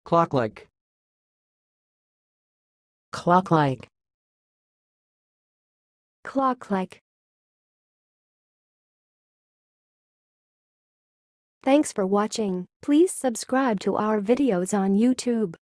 clocklike, clocklike, clocklike. Thanks for watching. Please subscribe to our videos on YouTube.